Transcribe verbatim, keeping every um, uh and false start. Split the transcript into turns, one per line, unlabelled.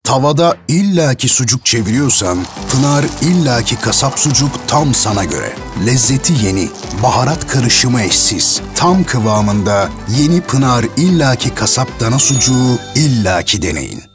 Tavada illaki sucuk çeviriyorsan, Pınar illaki kasap sucuk tam sana göre. Lezzeti yeni, baharat karışımı eşsiz, tam kıvamında yeni Pınar illaki kasap dana sucuğu illaki deneyin.